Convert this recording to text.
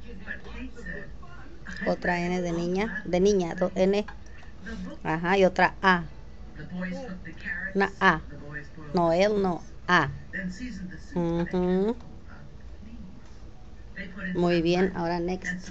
Otra N de niña. De niña, dos N. Ajá, y otra A. Una A. No, él no. A. Ujú. Muy bien, ahora next.